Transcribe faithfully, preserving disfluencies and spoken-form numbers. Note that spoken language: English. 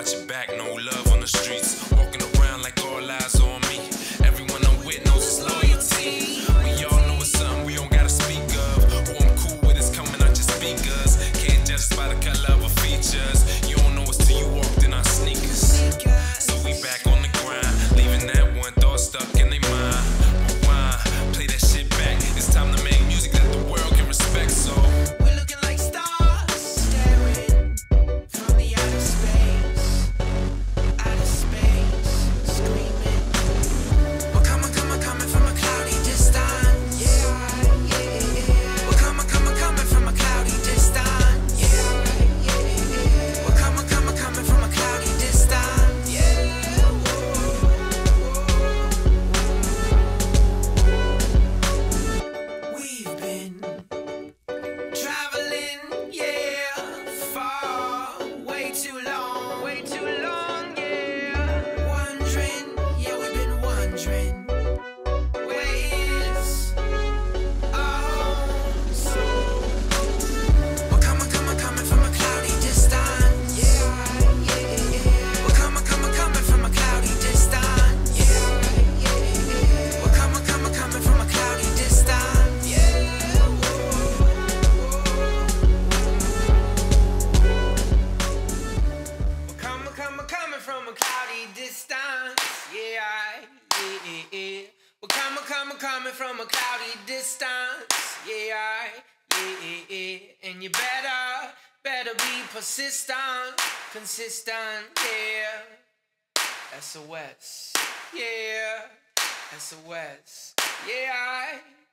watch your back, no love on the streets. Walking around like all eyes on me. Everyone I'm with knows it's loyalty. We all know it's something we don't gotta speak of. Who I'm cool with is coming out your speakers. Can't judge us by the color of our features. You don't know us till you walked in our sneakers. So we back on the grind, leaving that one thought stuck in their mind. Rewind, play that shit back. It's time to make music that the world can respect. So we're looking like stars, staring from the outer space, outer space, screaming. We're coming, coming, coming from a cloudy distance. Yeah, yeah, yeah. We're coming, coming, coming from a cloudy distance. Yeah, yeah, yeah. We're coming, coming, coming from a cloudy distance. Yeah. We've been traveling, yeah, far, way too long, way too long, yeah. Wondering, yeah, we've been wondering, where's our home? So we're coming, coming, coming from a cloudy distance. Yeah, yeah, yeah. We're coming, coming, coming from a cloudy distance. Yeah, yeah, yeah. We're coming, coming, coming from a cloudy distance. Yeah. We're coming, coming, coming from a cloudy distance. Yeah, yeah, yeah, yeah. We're coming, coming, coming from a cloudy distance. Yeah, yeah, yeah, yeah. And you better, better be persistent, consistent. Yeah. S O S. Yeah. S O S. Yeah.